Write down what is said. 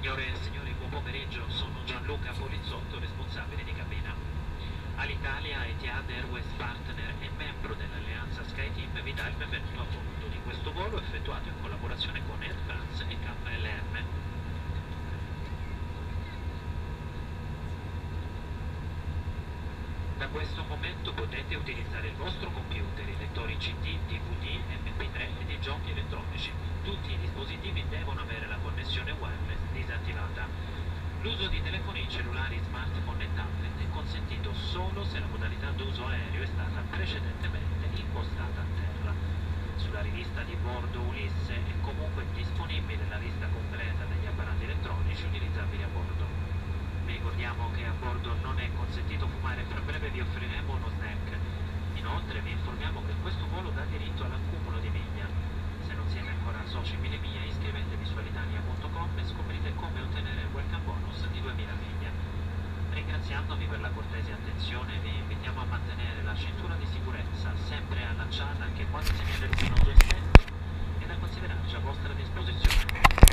Signore e signori, buon pomeriggio, sono Gianluca Polizzotto, responsabile di cabina. Alitalia Etihad Airways Partner e membro dell'alleanza SkyTeam vi dà il benvenuto a bordo di questo volo effettuato in collaborazione con Air France e KLM. Da questo momento potete utilizzare il vostro computer, i lettori CD, DVD, MP3 ed i giochi elettronici. Tutti i dispositivi devono avere la connessione wireless disattivata. L'uso di telefoni cellulari, smartphone e tablet è consentito solo se la modalità d'uso aereo è stata precedentemente impostata a terra. Sulla rivista di bordo Ulisse è comunque disponibile la lista completa degli apparati elettronici utilizzabili a bordo. Vi ricordiamo che a bordo non è consentito fumare, fra breve vi offriremo uno snack. Inoltre vi informiamo che questo volo dà diritto all'accumulo di miglia. Se non siete ancora soci Mille Miglia, iscrivetevi su alitalia.com e scoprite come ottenere il welcome bonus di 2000 miglia. Ringraziandovi per la cortese attenzione, vi invitiamo a mantenere la cintura di sicurezza sempre allacciata anche quando si viene luminoso esterno e da considerarci a vostra disposizione.